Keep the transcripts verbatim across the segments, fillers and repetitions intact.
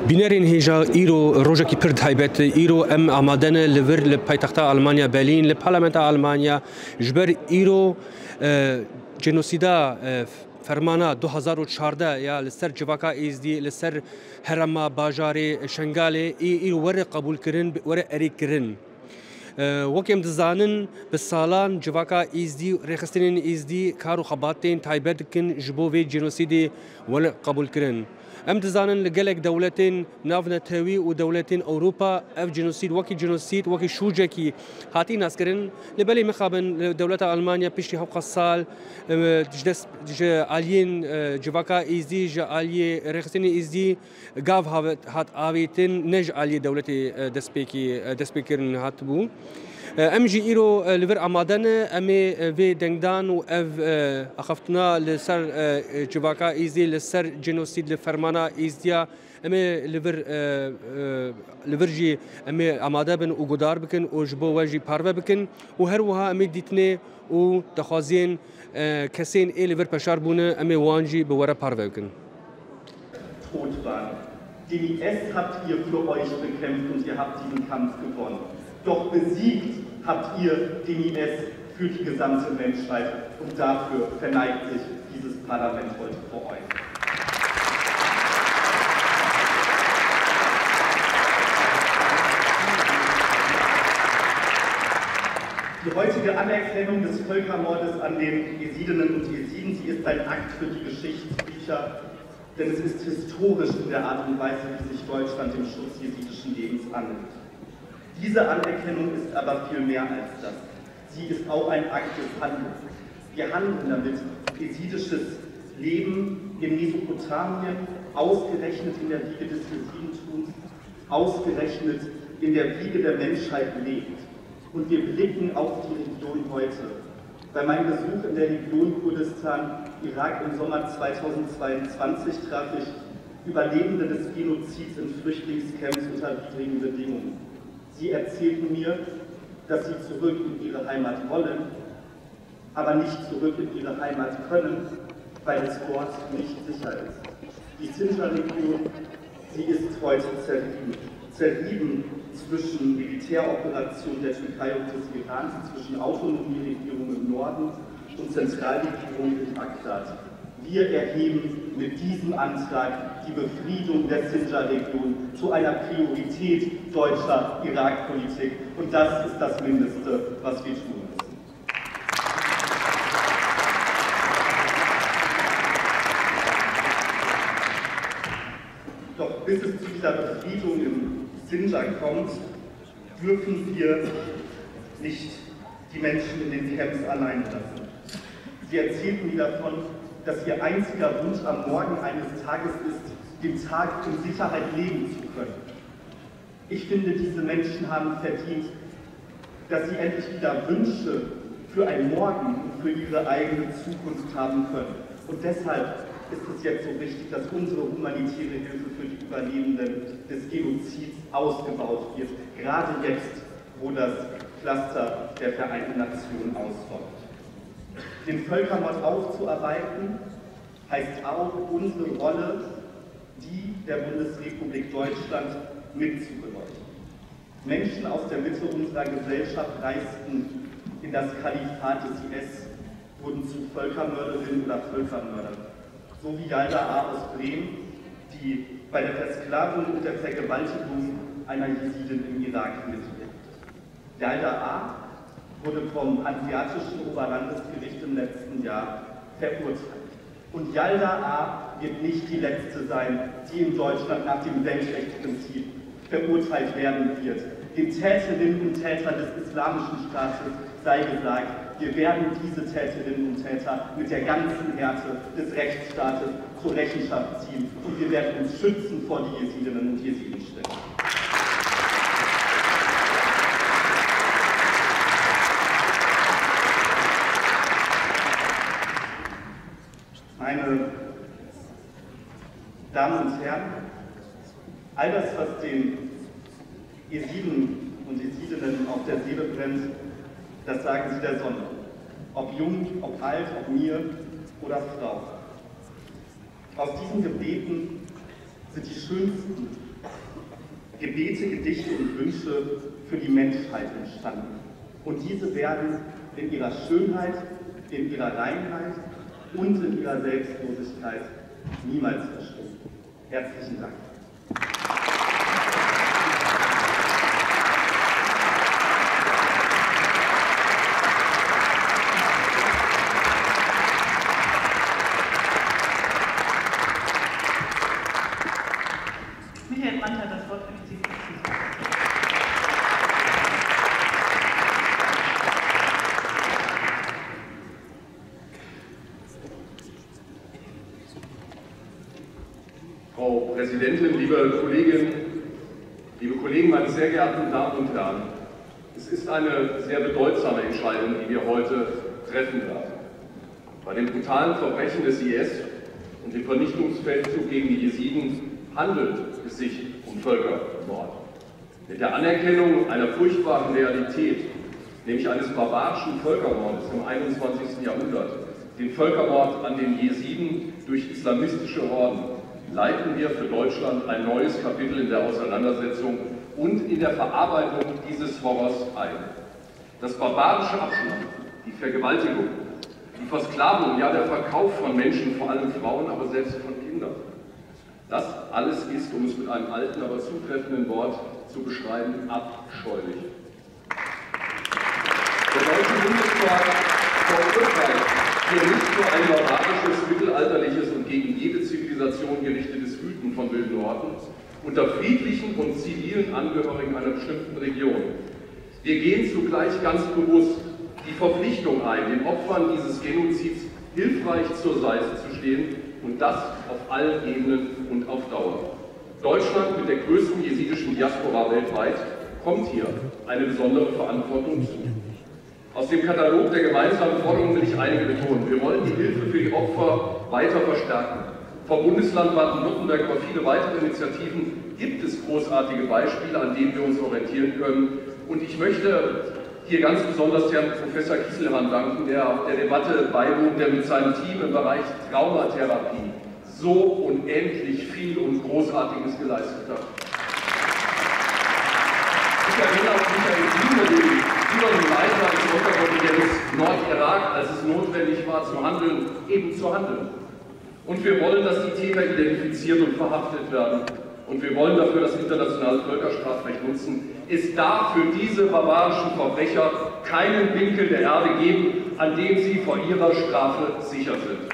بینرین هیجا ایرو روزی که پرد هایبت ایرو ام آمادن لور لپایتخت آلمانیا برلین لپارلمنت آلمانیا جبر ایرو جنوسیدا فرمانا دو هزار و چهارده یا لسر جواکا ایزدی لسر هرما باجاری شنگاله ای ایرو ور قبول کرن ور اری کرن وکیم دزانن به سالان جواکا ایزدی رخصتین ایزدی کارو خباتین تایبت کن جبوی جنوسیدی ور قبول کرن ام دزانن لگلک دولتین نافنا تاوی و دولتین اوروبا اف جنوسید وکی جنوسید وکی شوجه کی هاتی ناس کرن لبلی مخابن دولت آلمانیا پیشتی حق سال جدس عالین جواکا ایزدی ج عالی رخصتین ایزدی گاف هات آویتن نج عالی دولت دسپیکی دسپیکرن هات بو ام جی ایرو لور آمادن امی وی دنگدان و اف اخفتنا لسر جواکا ایزدی لسر جنوسید لفرمانا ایزدیا امی لور لور جی امی آماده بن و گدار بکن و جبو وجی پارو بکن و هر وها امی دیتنه و دخوازین کسین ای لور پشار بونه امی وانجی بوره پارو بکن. Den I S habt ihr für euch bekämpft und ihr habt diesen Kampf gewonnen. Doch besiegt habt ihr den I S für die gesamte Menschheit und dafür verneigt sich dieses Parlament heute vor euch. Die heutige Anerkennung des Völkermordes an den Jesidinnen und Jesiden, sie ist ein Akt für die Geschichtsbücher, denn es ist historisch in der Art und Weise, wie sich Deutschland dem Schutz jesidischen Lebens annimmt. Diese Anerkennung ist aber viel mehr als das. Sie ist auch ein Akt des Handelns. Wir handeln damit, jesidisches Leben in Mesopotamien, ausgerechnet in der Wiege des Jesidentums, ausgerechnet in der Wiege der Menschheit lebt. Und wir blicken auf die Region heute. Bei meinem Besuch in der Region Kurdistan, Irak im Sommer zweitausendzweiundzwanzig traf ich Überlebende des Genozids in Flüchtlingscamps unter widrigen Bedingungen. Sie erzählten mir, dass sie zurück in ihre Heimat wollen, aber nicht zurück in ihre Heimat können, weil es dort nicht sicher ist. Die Sinjar-Region, sie ist heute zerrieben. Zerrieben zwischen Militäroperationen der Türkei und des Iran, zwischen Autonomieregierung im Norden und Zentralregierung in Bagdad. Wir erheben mit diesem Antrag die Befriedung der Sinjar-Region zu einer Priorität deutscher Irakpolitik. Und das ist das Mindeste, was wir tun müssen. Doch bis es zu dieser Befriedung im Sinjar kommt, dürfen wir nicht die Menschen in den Camps allein lassen. Sie erzählten mir davon, dass ihr einziger Wunsch am Morgen eines Tages ist, den Tag in Sicherheit leben zu können. Ich finde, diese Menschen haben verdient, dass sie endlich wieder Wünsche für ein Morgen und für ihre eigene Zukunft haben können. Und deshalb ist es jetzt so wichtig, dass unsere humanitäre Hilfe für die Überlebenden des Genozids ausgebaut wird. Gerade jetzt, wo das Pflaster der Vereinten Nationen ausrollt. Den Völkermord aufzuarbeiten, heißt auch unsere Rolle, die der Bundesrepublik Deutschland mitzubeleuchten. Menschen aus der Mitte unserer Gesellschaft reisten in das Kalifat des I S, wurden zu Völkermörderinnen oder Völkermördern. So wie Yalda A. aus Bremen, die bei der Versklavung und der Vergewaltigung einer Jesidin im Irak mitwirkt. Yalda A. wurde vom Hanseatischen Oberlandesgericht im letzten Jahr verurteilt. Und Yalda A. wird nicht die letzte sein, die in Deutschland nach dem Weltrechtsprinzip verurteilt werden wird. Den Täterinnen und Tätern des Islamischen Staates sei gesagt, wir werden diese Täterinnen und Täter mit der ganzen Härte des Rechtsstaates zur Rechenschaft ziehen und wir werden uns schützen vor die Jesidinnen und Jesiden stellen. Meine Damen und Herren, all das, was den Jesiden und Jesidinnen auf der Seele brennt, das sagen sie der Sonne. Ob jung, ob alt, ob mir oder Frau. Aus diesen Gebeten sind die schönsten, Gebete, Gedichte und Wünsche für die Menschheit entstanden. Und diese werden in ihrer Schönheit, in ihrer Reinheit und in ihrer Selbstlosigkeit niemals verschwinden. Herzlichen Dank. Michael Brandt hat das Wort für die C D U. Frau Präsidentin, liebe Kolleginnen, liebe Kollegen, meine sehr geehrten Damen und Herren! Es ist eine sehr bedeutsame Entscheidung, die wir heute treffen werden. Bei den brutalen Verbrechen des I S und dem Vernichtungsfeldzug gegen die Jesiden handelt es sich um Völkermord. Mit der Anerkennung einer furchtbaren Realität, nämlich eines barbarischen Völkermordes im einundzwanzigsten Jahrhundert, den Völkermord an den Jesiden durch islamistische Horden, leiten wir für Deutschland ein neues Kapitel in der Auseinandersetzung und in der Verarbeitung dieses Horrors ein. Das barbarische Abschlachten, die Vergewaltigung, die Versklavung, ja der Verkauf von Menschen, vor allem Frauen, aber selbst von Kindern. Das alles ist, um es mit einem alten, aber zutreffenden Wort zu beschreiben, abscheulich. Der Deutsche Bundestag verurteilt hier nicht nur ein barbarisches, mittelalterliches und gegen jede Zivilisation gerichtetes Wüten von wilden Orten unter friedlichen und zivilen Angehörigen einer bestimmten Region. Wir gehen zugleich ganz bewusst die Verpflichtung ein, den Opfern dieses Genozids hilfreich zur Seite zu stehen, und das auf allen Ebenen und auf Dauer. Deutschland mit der größten jesidischen Diaspora weltweit kommt hier eine besondere Verantwortung zu. Aus dem Katalog der gemeinsamen Forderungen will ich einige betonen. Wir wollen die Hilfe für die Opfer weiter verstärken. Vom Bundesland Baden-Württemberg über viele weitere Initiativen gibt es großartige Beispiele, an denen wir uns orientieren können. Und ich möchte hier ganz besonders Herrn Professor Kieselhahn danken, der der Debatte beiwohnt, der mit seinem Team im Bereich Traumatherapie so unendlich viel und Großartiges geleistet hat. Ich erinnere auch Michael Sieme, den früheren Leiter des Unterkontinents Nordirak, als es notwendig war zu handeln, eben zu handeln. Und wir wollen, dass die Täter identifiziert und verhaftet werden. Und wir wollen dafür das internationale Völkerstrafrecht nutzen. Es darf für diese barbarischen Verbrecher keinen Winkel der Erde geben, an dem sie vor ihrer Strafe sicher sind.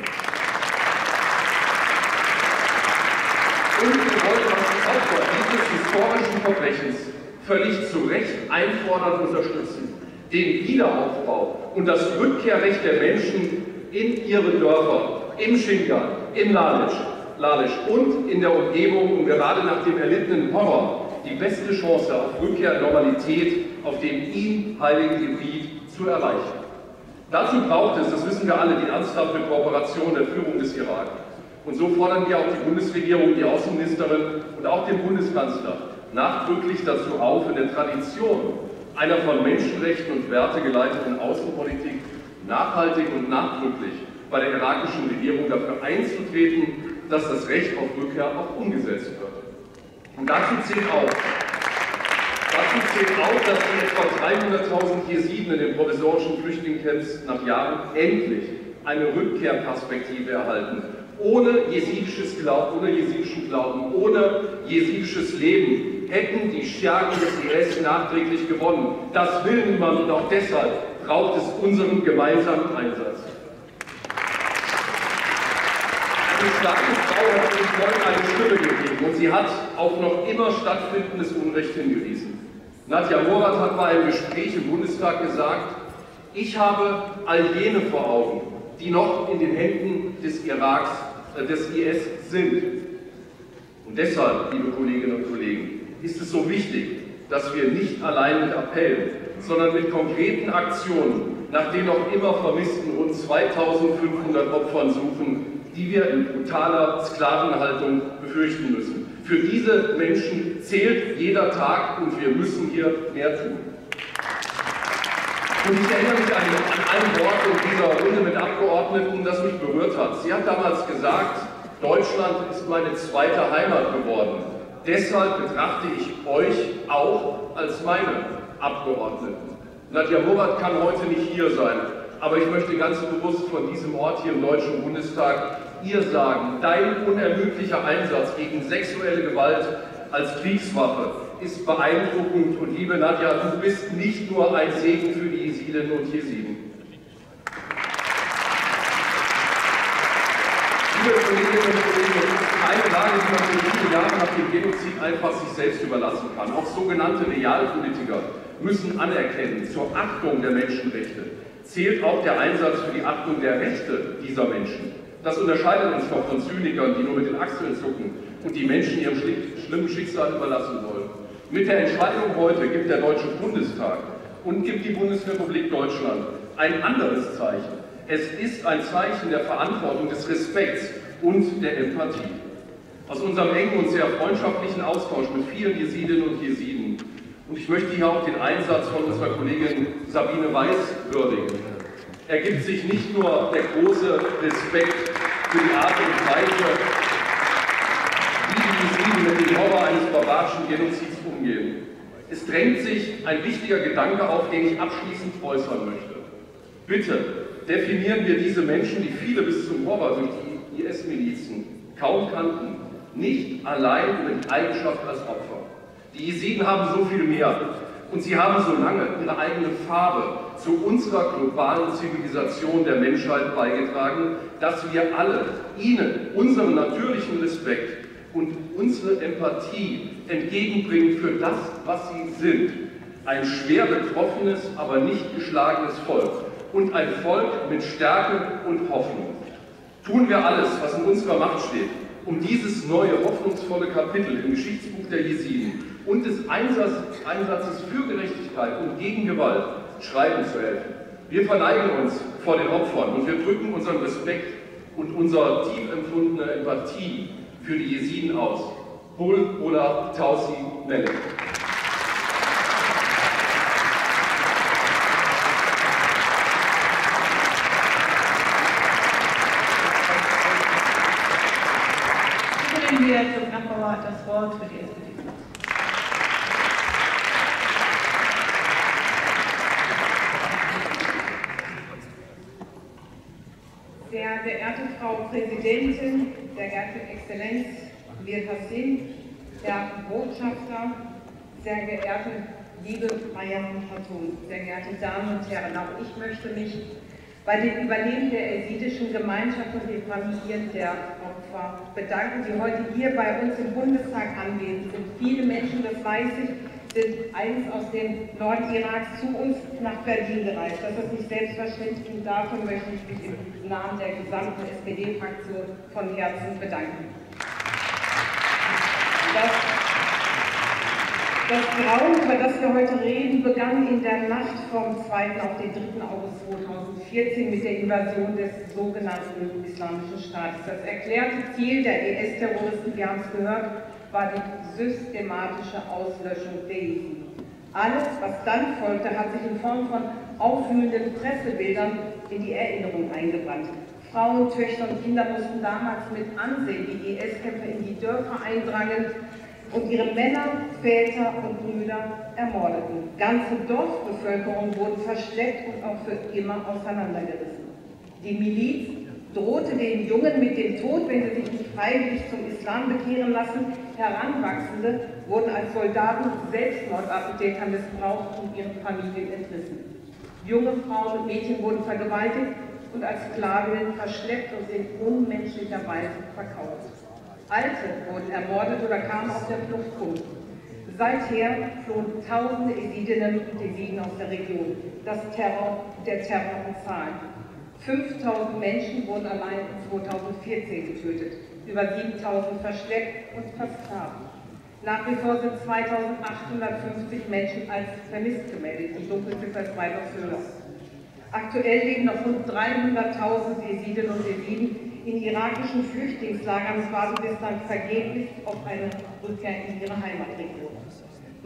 Und wir wollen, dass die Opfer dieses historischen Verbrechens völlig zu Recht einfordern und unterstützen. Den Wiederaufbau und das Rückkehrrecht der Menschen in ihre Dörfer, im Shingan, im Lalisch, Lalisch und in der Umgebung und gerade nach dem erlittenen Horror die beste Chance auf Rückkehr und Normalität auf dem ihm heiligen Gebiet zu erreichen. Dazu braucht es, das wissen wir alle, die ernsthafte Kooperation der Führung des Irak. Und so fordern wir auch die Bundesregierung, die Außenministerin und auch den Bundeskanzler nachdrücklich dazu auf, in der Tradition einer von Menschenrechten und Werte geleiteten Außenpolitik nachhaltig und nachdrücklich bei der irakischen Regierung dafür einzutreten, dass das Recht auf Rückkehr auch umgesetzt wird. Und dazu zählt auch, dazu zählt auch, dass die etwa dreihunderttausend Jesiden in den provisorischen Flüchtlingscamps nach Jahren endlich eine Rückkehrperspektive erhalten. Ohne jesidisches Glauben, ohne jesidischen Glauben, ohne jesidisches Leben hätten die Schergen des I S nachträglich gewonnen. Das will niemand und auch deshalb braucht es unseren gemeinsamen Einsatz. Eine starke Frau hat uns morgen eine Stimme gegeben und sie hat auf noch immer stattfindendes Unrecht hingewiesen. Nadja Murat hat bei einem Gespräch im Bundestag gesagt, ich habe all jene vor Augen, die noch in den Händen des Iraks, äh, des I S sind. Und deshalb, liebe Kolleginnen und Kollegen, ist es so wichtig, dass wir nicht allein mit Appellen, sondern mit konkreten Aktionen nach den noch immer vermissten rund zweitausendfünfhundert Opfern suchen, die wir in brutaler Sklavenhaltung befürchten müssen. Für diese Menschen zählt jeder Tag und wir müssen hier mehr tun. Und ich erinnere mich an, an ein Wort in dieser Runde mit Abgeordneten, das mich berührt hat. Sie hat damals gesagt, Deutschland ist meine zweite Heimat geworden. Deshalb betrachte ich euch auch als meine Abgeordneten. Nadja Murad kann heute nicht hier sein, aber ich möchte ganz bewusst von diesem Ort hier im Deutschen Bundestag ihr sagen, dein unermüdlicher Einsatz gegen sexuelle Gewalt als Kriegswaffe ist beeindruckend und liebe Nadja, du bist nicht nur ein Segen für die Jesidinnen und Jesiden. Liebe Kolleginnen und Kollegen, es ist keine Lage, die man so viele Jahre nach dem Genozid einfach sich selbst überlassen kann. Auch sogenannte Realpolitiker müssen anerkennen, zur Achtung der Menschenrechte zählt auch der Einsatz für die Achtung der Rechte dieser Menschen. Das unterscheidet uns doch von Zynikern, die nur mit den Achseln zucken und die Menschen ihrem schlimmen Schicksal überlassen wollen. Mit der Entscheidung heute gibt der Deutsche Bundestag und gibt die Bundesrepublik Deutschland ein anderes Zeichen. Es ist ein Zeichen der Verantwortung, des Respekts und der Empathie. Aus unserem engen und sehr freundschaftlichen Austausch mit vielen Jesidinnen und Jesiden, und ich möchte hier auch den Einsatz von unserer Kollegin Sabine Weiß würdigen, ergibt sich nicht nur der große Respekt für die Art und Weise, wie die Jesiden mit dem Horror eines barbarischen Genozids umgehen. Es drängt sich ein wichtiger Gedanke auf, den ich abschließend äußern möchte. Bitte definieren wir diese Menschen, die viele bis zum Horror durch die I S-Milizen kaum kannten, nicht allein über die Eigenschaft als Opfer. Die Jesiden haben so viel mehr und sie haben so lange ihre eigene Farbe zu unserer globalen Zivilisation der Menschheit beigetragen, dass wir alle ihnen unseren natürlichen Respekt und unsere Empathie entgegenbringen für das, was sie sind. Ein schwer betroffenes, aber nicht geschlagenes Volk und ein Volk mit Stärke und Hoffnung. Tun wir alles, was in unserer Macht steht, um dieses neue, hoffnungsvolle Kapitel im Geschichtsbuch der Jesiden und des Einsatz, Einsatzes für Gerechtigkeit und gegen Gewalt schreiben zu helfen. Wir verneigen uns vor den Opfern und wir drücken unseren Respekt und unsere tief empfundene Empathie für die Jesiden aus. Hol oder Tausi Melek. Wir zum Nachbauer das Wort für die S P D. Sehr geehrte Frau Präsidentin, sehr geehrte Exzellenz Mir Hassin, Herr Botschafter, sehr geehrte liebe Mariam Khatun, sehr geehrte Damen und Herren, auch ich möchte mich bei den Überlebenden der jesidischen Gemeinschaft und den Familien der Opfer bedanken, die heute hier bei uns im Bundestag anwesend sind. Viele Menschen, das weiß ich, sind eigens aus dem Norden Iraks zu uns nach Berlin gereist. Das ist nicht selbstverständlich und dafür möchte ich mich im Namen der gesamten S P D-Fraktion von Herzen bedanken. Das Das Grauen, über das wir heute reden, begann in der Nacht vom zweiten auf den dritten August zweitausendvierzehn mit der Invasion des sogenannten Islamischen Staates. Das erklärte Ziel der I S-Terroristen, wir haben es gehört, war die systematische Auslöschung der Jesiden. Alles, was dann folgte, hat sich in Form von aufwühlenden Pressebildern in die Erinnerung eingebrannt. Frauen, Töchter und Kinder mussten damals mit ansehen, wie I S-Kämpfer in die Dörfer eindrangen und ihre Männer, Väter und Brüder ermordeten. Ganze Dorfbevölkerungen wurden verschleppt und auch für immer auseinandergerissen. Die Miliz drohte den Jungen mit dem Tod, wenn sie sich nicht freiwillig zum Islam bekehren lassen. Heranwachsende wurden als Soldaten und Selbstmordattentäter missbraucht und ihren Familien entrissen. Junge Frauen und Mädchen wurden vergewaltigt und als Sklavinnen verschleppt und in unmenschlicher Weise verkauft. Alte wurden ermordet oder kamen auf der Flucht um. Seither flohen tausende Jesidinnen und Jesiden aus der Region. Das Terror, der Terror in Zahlen. fünftausend Menschen wurden allein zweitausendvierzehn getötet, über siebentausend verschleppt und versklavt. Nach wie vor sind zweitausendachthundertfünfzig Menschen als vermisst gemeldet, die Dunkelziffer ist weitaus höher. Aktuell leben noch rund dreihunderttausend Jesidinnen und Jesiden in irakischen Flüchtlingslagern und warten bislang vergeblich auf eine Rückkehr in ihre Heimatregion.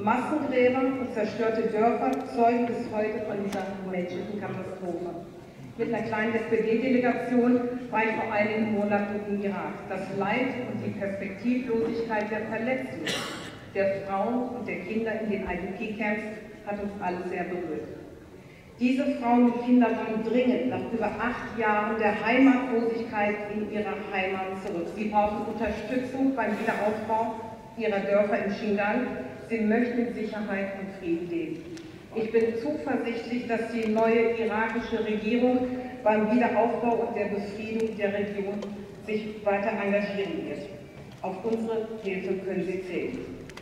Massengräber und zerstörte Dörfer zeugen bis heute von dieser menschlichen Katastrophe. Mit einer kleinen S P D-Delegation war ich vor einigen Monaten im Irak. Das Leid und die Perspektivlosigkeit der Verletzten, der Frauen und der Kinder in den I D P-Camps hat uns alle sehr berührt. Diese Frauen und Kinder wollen dringend nach über acht Jahren der Heimatlosigkeit in ihrer Heimat zurück. Sie brauchen Unterstützung beim Wiederaufbau ihrer Dörfer im Xinjiang. Sie möchten in Sicherheit und Frieden leben. Ich bin zuversichtlich, dass die neue irakische Regierung beim Wiederaufbau und der Befriedung der Region sich weiter engagieren wird. Auf unsere Hilfe können Sie zählen.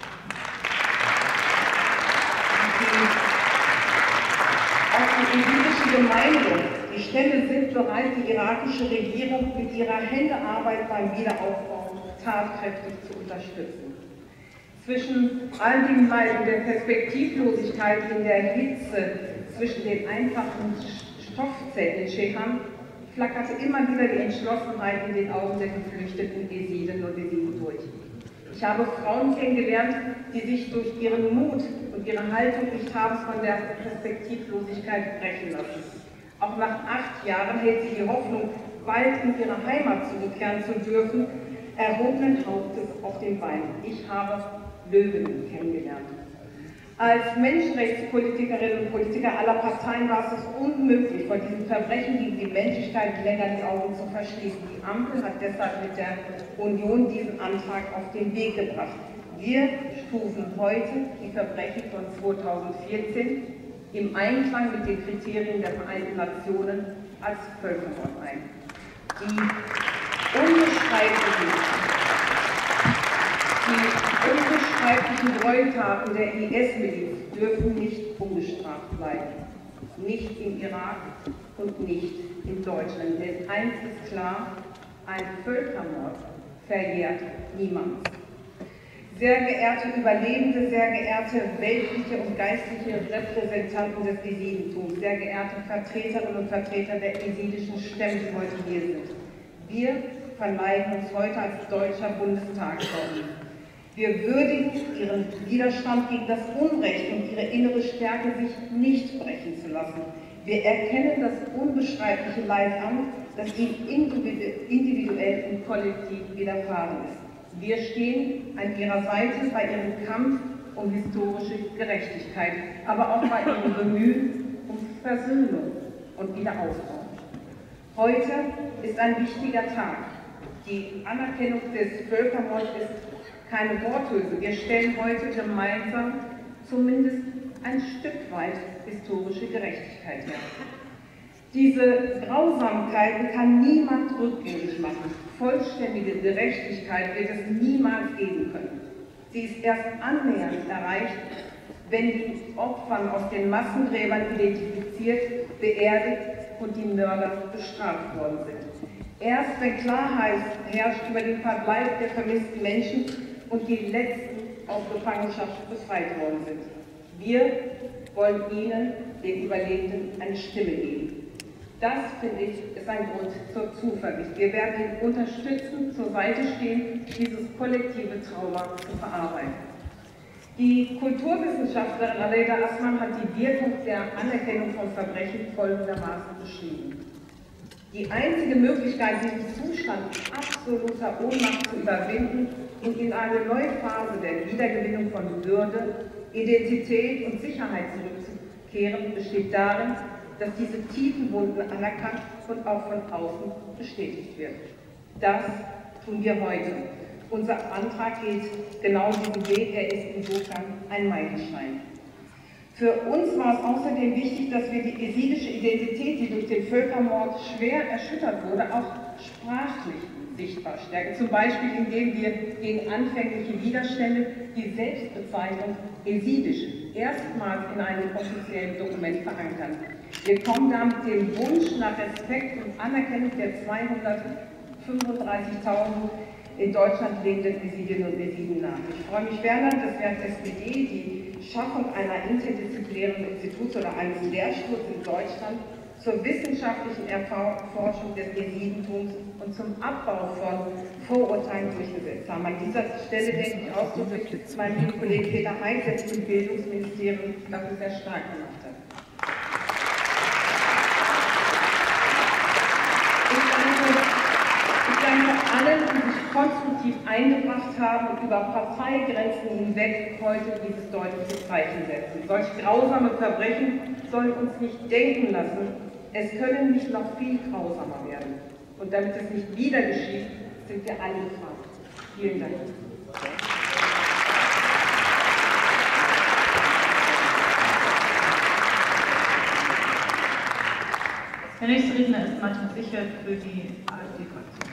Auch die jesidische Gemeinde, die Stämme sind bereit, die irakische Regierung mit ihrer Händearbeit beim Wiederaufbau tatkräftig zu unterstützen. Zwischen all dem Leid und der Perspektivlosigkeit in der Hitze zwischen den einfachen Stoffzelten in Ceyhan flackerte immer wieder die Entschlossenheit in den Augen der geflüchteten Jesiden und Jesiden durch. Ich habe Frauen kennengelernt, die sich durch ihren Mut und ihre Haltung nicht haben von der Perspektivlosigkeit brechen lassen. Auch nach acht Jahren hält sie die Hoffnung, bald in ihre Heimat zurückkehren zu dürfen, erhobenen Hauptes auf den Beinen. Ich habe Löwinnen kennengelernt. Als Menschenrechtspolitikerinnen und Politiker aller Parteien war es unmöglich, vor diesem Verbrechen gegen die Menschlichkeit länger die Augen zu verschließen. Die Ampel hat deshalb mit der Union diesen Antrag auf den Weg gebracht. Wir stufen heute die Verbrechen von zweitausendvierzehn im Einklang mit den Kriterien der Vereinten Nationen als Völkermord ein. Die unbeschreiblichen Die unbeschreiblichen Gräueltaten der I S-Miliz dürfen nicht unbestraft bleiben. Nicht im Irak und nicht in Deutschland. Denn eins ist klar, ein Völkermord verjährt niemand. Sehr geehrte Überlebende, sehr geehrte weltliche und geistliche Repräsentanten des Jesidentums, sehr geehrte Vertreterinnen und Vertreter der jesidischen Stämme, die heute hier sind. Wir verneigen uns heute als Deutscher Bundestag vor Ihnen. Wir würdigen ihren Widerstand gegen das Unrecht und ihre innere Stärke, sich nicht brechen zu lassen. Wir erkennen das unbeschreibliche Leid an, das ihnen individuell und kollektiv widerfahren ist. Wir stehen an ihrer Seite bei ihrem Kampf um historische Gerechtigkeit, aber auch bei ihrem Bemühen um Versöhnung und Wiederaufbau. Heute ist ein wichtiger Tag. Die Anerkennung des Völkermords ist keine Worthülse. Wir stellen heute gemeinsam zumindest ein Stück weit historische Gerechtigkeit her. Diese Grausamkeiten kann niemand rückgängig machen. Vollständige Gerechtigkeit wird es niemals geben können. Sie ist erst annähernd erreicht, wenn die Opfer aus den Massengräbern identifiziert, beerdigt und die Mörder bestraft worden sind. Erst wenn Klarheit herrscht über den Verbleib der vermissten Menschen und die letzten aus Gefangenschaft befreit worden sind. Wir wollen ihnen, den Überlebenden, eine Stimme geben. Das, finde ich, ist ein Grund zur Zuversicht. Wir werden ihnen unterstützen, zur Seite stehen, dieses kollektive Trauma zu verarbeiten. Die Kulturwissenschaftlerin Aleida Assmann hat die Wirkung der Anerkennung von Verbrechen folgendermaßen beschrieben. Die einzige Möglichkeit, diesen Zustand absoluter Ohnmacht zu überwinden und in eine neue Phase der Wiedergewinnung von Würde, Identität und Sicherheit zurückzukehren, besteht darin, dass diese tiefen Wunden anerkannt und auch von außen bestätigt wird. Das tun wir heute. Unser Antrag geht genau diesen Weg, er ist insofern ein Meilenstein. Für uns war es außerdem wichtig, dass wir die jesidische Identität, die durch den Völkermord schwer erschüttert wurde, auch sprachlich sichtbar stärken. Zum Beispiel, indem wir gegen anfängliche Widerstände die Selbstbezeichnung jesidisch erstmals in einem offiziellen Dokument verankern. Wir kommen damit dem Wunsch nach Respekt und Anerkennung der zweihundertfünfunddreißigtausend in Deutschland lebenden Jesidinnen und Jesiden nach. Ich freue mich ferner, dass wir als S P D die Schaffung einer interdisziplinären Instituts oder eines Lehrstuhls in Deutschland zur wissenschaftlichen Erforschung des Jesidentums und zum Abbau von Vorurteilen durchgesetzt haben. An dieser Stelle denke ich ausdrücklich meinem lieben Kollegen Peter Heiß, der sich im Bildungsministerium dafür sehr stark gemacht hat. aktiv eingebracht haben und über Parteigrenzen hinweg heute dieses deutliche Zeichen setzen. Solch grausame Verbrechen sollen uns nicht denken lassen, es können nicht noch viel grausamer werden. Und damit es nicht wieder geschieht, sind wir alle gefragt. Vielen Dank. Der nächste Redner ist Martin Sichert für die AfD-Fraktion.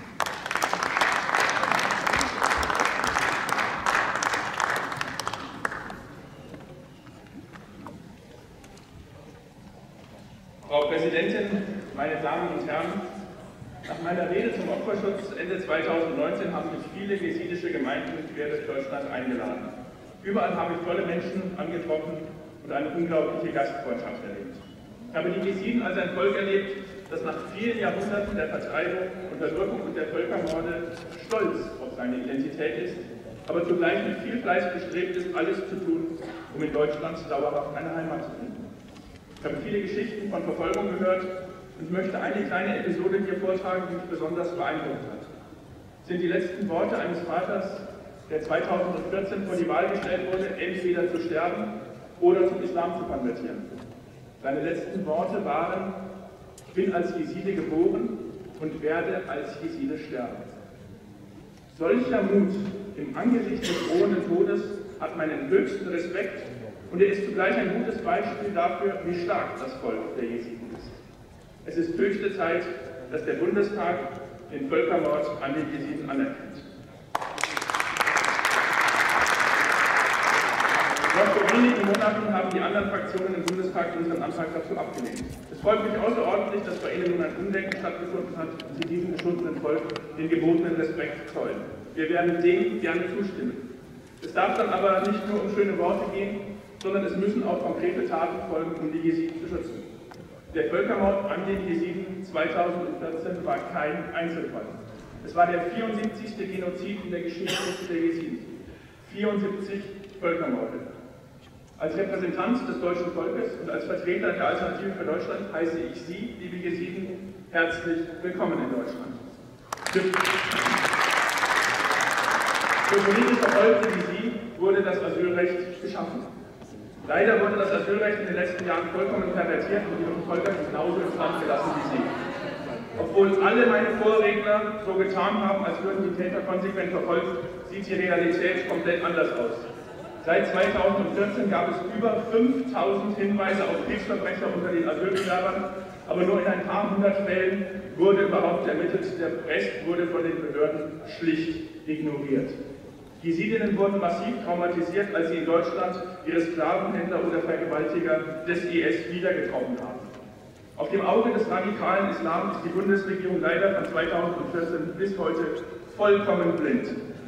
Frau Präsidentin, meine Damen und Herren! Nach meiner Rede zum Opferschutz Ende zweitausendneunzehn haben mich viele jesidische Gemeinden quer durch Deutschland eingeladen. Überall habe ich tolle Menschen angetroffen und eine unglaubliche Gastfreundschaft erlebt. Ich habe die Jesiden als ein Volk erlebt, das nach vielen Jahrhunderten der Vertreibung, Unterdrückung und der Völkermorde stolz auf seine Identität ist, aber zugleich mit viel Fleiß bestrebt ist, alles zu tun, um in Deutschland dauerhaft eine Heimat zu finden. Ich habe viele Geschichten von Verfolgung gehört und möchte eine kleine Episode hier vortragen, die mich besonders beeindruckt hat. Das sind die letzten Worte eines Vaters, der zweitausendvierzehn vor die Wahl gestellt wurde, entweder zu sterben oder zum Islam zu konvertieren. Seine letzten Worte waren: Ich bin als Jeside geboren und werde als Jeside sterben. Solcher Mut im Angesicht des drohenden Todes hat meinen höchsten Respekt und er ist zugleich ein gutes Beispiel dafür, wie stark das Volk der Jesiden ist. Es ist höchste Zeit, dass der Bundestag den Völkermord an den Jesiden anerkennt. Noch vor wenigen Monaten haben die anderen Fraktionen im Bundestag unseren Antrag dazu abgelehnt. Es freut mich außerordentlich, dass bei Ihnen nun ein Umdenken stattgefunden hat und Sie diesem geschundenen Volk den gebotenen Respekt zollen. Wir werden dem gerne zustimmen. Es darf dann aber nicht nur um schöne Worte gehen, sondern es müssen auch konkrete Taten folgen, um die Jesiden zu schützen. Der Völkermord an den Jesiden zweitausendvierzehn war kein Einzelfall. Es war der vierundsiebzigste Genozid in der Geschichte der Jesiden. vierundsiebzig Völkermorde. Als Repräsentant des deutschen Volkes und als Vertreter der Alternative für Deutschland heiße ich Sie, liebe Jesiden, herzlich willkommen in Deutschland. Für, für politisch Verfolgte wie Sie wurde das Asylrecht geschaffen. Leider wurde das Asylrecht in den letzten Jahren vollkommen pervertiert und die Verfolger genauso ins Land gelassen wie Sie. Obwohl alle meine Vorredner so getan haben, als würden die Täter konsequent verfolgt, sieht die Realität komplett anders aus. Seit zweitausendvierzehn gab es über fünftausend Hinweise auf Kriegsverbrecher unter den Asylbewerbern, aber nur in ein paar hundert Fällen wurde überhaupt ermittelt. Der Rest wurde von den Behörden schlicht ignoriert. Die Jesidinnen wurden massiv traumatisiert, als sie in Deutschland ihre Sklavenhändler oder Vergewaltiger des I S wiedergetroffen haben. Auf dem Auge des radikalen Islam ist die Bundesregierung leider von zweitausendvierzehn bis heute vollkommen blind.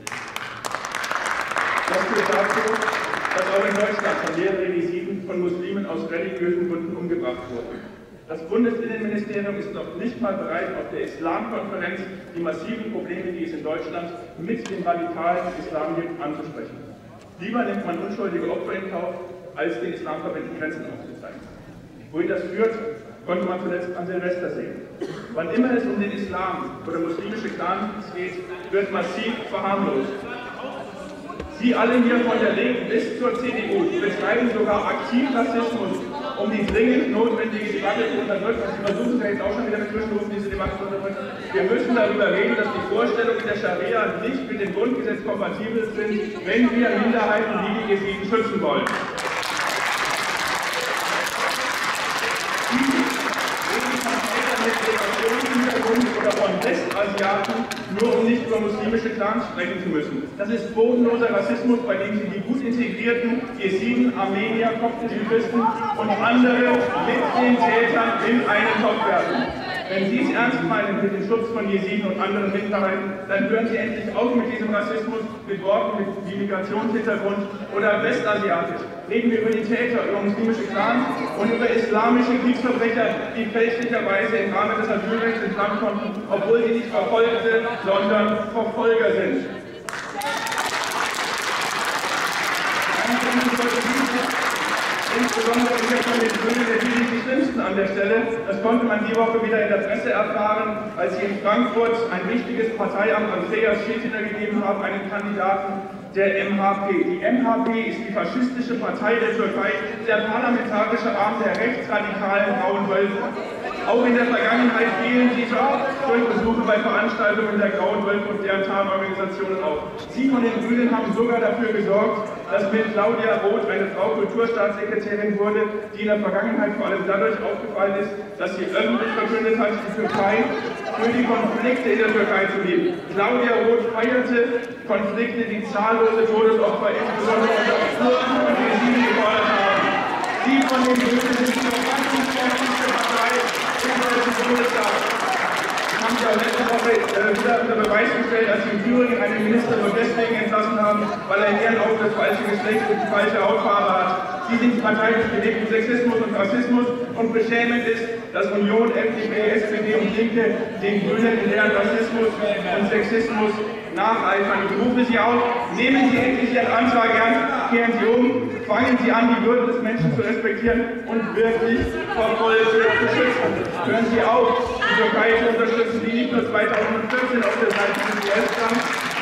Das führt dazu, dass auch in Deutschland schon mehrere Jesiden von Muslimen aus religiösen Gründen umgebracht wurden. Das Bundesinnenministerium ist noch nicht mal bereit, auf der Islamkonferenz die massiven Probleme, die es in Deutschland mit dem radikalen Islam gibt, anzusprechen. Lieber nimmt man unschuldige Opfer in Kauf, als den Islamverbänden Grenzen aufzuzeigen. Wohin das führt, konnte man zuletzt an Silvester sehen. Wann immer es um den Islam oder muslimische Clans geht, wird massiv verharmlost. Sie alle hier von der Linken bis zur C D U betreiben sogar aktiv Rassismus, um die dringend notwendige Debatte zu unterdrücken. Sie versuchen ja jetzt auch schon wieder mit Zwischenrufen diese Debatte zu unterdrücken. Wir müssen darüber reden, dass die Vorstellungen der Scharia nicht mit dem Grundgesetz kompatibel sind, wenn wir Minderheiten wie die Jesiden schützen wollen. Oder von Westasiaten, nur um nicht über muslimische Clans sprechen zu müssen. Das ist bodenloser Rassismus, bei dem sie die gut integrierten Jesiden, Armenier, koptischen Christen und andere mit den Tätern in einen Topf werfen. Wenn Sie es ernst meinen mit dem Schutz von Jesiden und anderen Minderheiten, dann hören Sie endlich auf mit diesem Rassismus, mit Worten wie Migrationshintergrund oder westasiatisch. Reden wir über die Täter, über muslimische Clans und über islamische Kriegsverbrecher, die fälschlicherweise im Rahmen des Asylrechts ins Land konnten, obwohl sie nicht Verfolgte, sondern Verfolger sind. Insbesondere hier von den Grünen natürlich die Schlimmsten an der Stelle. Das konnte man die Woche wieder in der Presse erfahren, als sie in Frankfurt ein wichtiges Parteiamt an Feyyaz Şetin'e gegeben haben, einen Kandidaten der M H P. Die M H P ist die faschistische Partei der Türkei, der parlamentarische Arm der rechtsradikalen Grauen Wölfe. Auch in der Vergangenheit fielen sie durch Besuche bei Veranstaltungen der Grauen Wölfe und deren Tarnorganisationen auf. Sie von den Grünen haben sogar dafür gesorgt, dass mit Claudia Roth eine Frau Kulturstaatssekretärin wurde, die in der Vergangenheit vor allem dadurch aufgefallen ist, dass sie öffentlich verkündet hat, die Türkei für die Konflikte in der Türkei zu lieben. Claudia Roth feierte Konflikte, die zahllose Todesopfer insbesondere unter Kurden und Jesiden gefordert haben. Sie von den Grünen sind die verfassungsfeindlichste Partei im deutschen Bundestag. Das haben Sie auch letzte Woche äh, wieder unter Beweis gestellt, als Sie in Thüringen einen Minister nur deswegen entlassen haben, weil er in Ihren Augen das falsche Geschlecht und die falsche Hautfarbe hat. Sie sind die Partei des gelebten Sexismus und Rassismus, und beschämend ist, dass Union, F D P, S P D und Linke den Grünen in deren Rassismus und Sexismus nacheifern. Ich rufe Sie auf, nehmen Sie endlich Ihren Antrag ernst, kehren Sie um, fangen Sie an, die Würde des Menschen zu respektieren und wirklich Verfolgte zu schützen. Hören Sie auf, die Türkei zu unterstützen, die nicht nur zweitausendvierzehn auf der Seite des I S stand,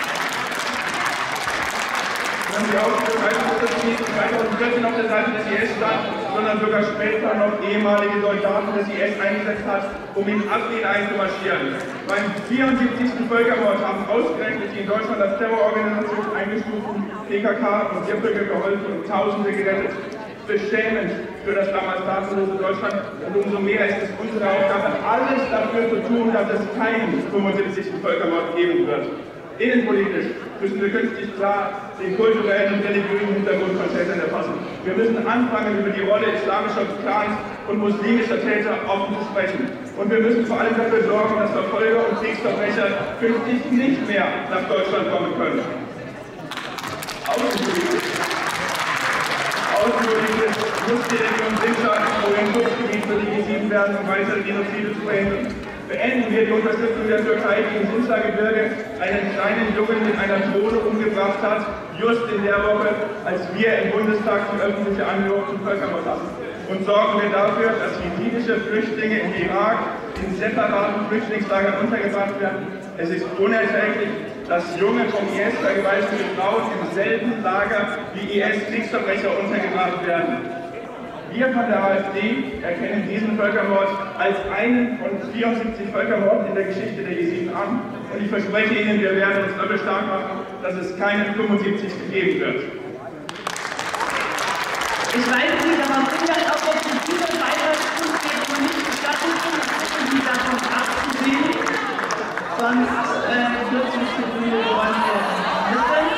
hören Sie auf, die Türkei zu unterstützen, die zweitausendvierzehn auf der Seite des I S stand, sondern sogar später noch ehemalige Soldaten des I S eingesetzt hat, um in Afrin einzumarschieren. Beim vierundsiebzigsten Völkermord haben ausgerechnet die in Deutschland als Terrororganisation eingestuften P K K und Gipfelke geholfen und Tausende gerettet. Beschämend für das damals tatenlose Deutschland, und umso mehr ist es unsere Aufgabe, alles dafür zu tun, dass es keinen fünfundsiebzigsten Völkermord geben wird. Innenpolitisch müssen wir künftig klar den kulturellen und religiösen Hintergrund von Tätern erfassen. Wir müssen anfangen, über die Rolle islamischer Clans und muslimischer Täter offen zu sprechen. Und wir müssen vor allem dafür sorgen, dass Verfolger und Kriegsverbrecher künftig nicht mehr nach Deutschland kommen können. Außenpolitisch. Außenpolitisch muss die Region Sindschak zu einem Schutzgebiet für die G sieben werden, um weitere Genozide zu verhindern. Beenden wir die Unterstützung der Türkei, die im Sindschak-Gebirge einen kleinen Jungen mit einer Drohne umgebracht hat, just in der Woche, als wir im Bundestag die öffentliche Anhörung zum Völkermord hatten. Und sorgen wir dafür, dass jesidische Flüchtlinge im Irak in separaten Flüchtlingslagern untergebracht werden. Es ist unerträglich, dass junge vom I S vergewaltigte Frauen im selben Lager wie I S-Kriegsverbrecher untergebracht werden. Wir von der AfD erkennen diesen Völkermord als einen von vierundsiebzig Völkermorden in der Geschichte der Jesiden an. Und ich verspreche Ihnen, wir werden uns doppelt stark machen, dass es keinen fünfundsiebzigsten geben wird. Ich weise Sie darauf hin, dass auch auf die Schüler Beitragskunstgebung nicht gestattet sind, um Sie davon abzusehen, sonst äh, wird sich die Bühne geräumt werden.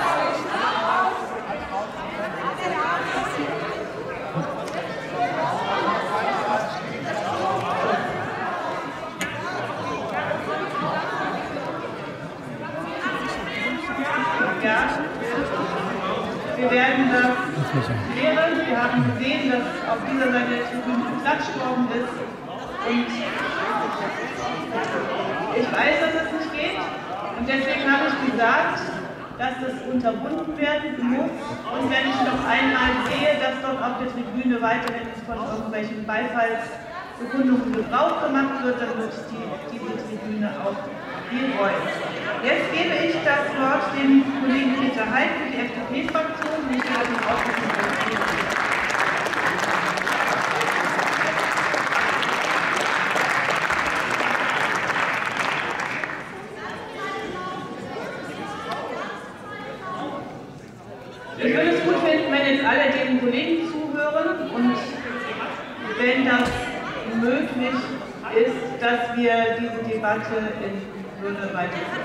Ja, wir werden das klären. Wir haben gesehen, dass auf dieser Seite der Tribüne geklatscht worden ist. Und ich weiß, dass es nicht geht. Und deswegen habe ich gesagt, dass das unterbunden werden muss. Und wenn ich noch einmal sehe, dass dort auf der Tribüne weiterhin von irgendwelchen Beifallsbekundungen Gebrauch gemacht wird, dann wird die, diese Tribüne auch geräumt. Jetzt gebe ich das Wort dem Kollegen Peter Heid für die F D P-Fraktion. Ich gehe davon aus, dass es Ich würde es gut finden, wenn jetzt alle den Kollegen zuhören und wenn das möglich ist, dass wir diese Debatte in Würde weiterführen.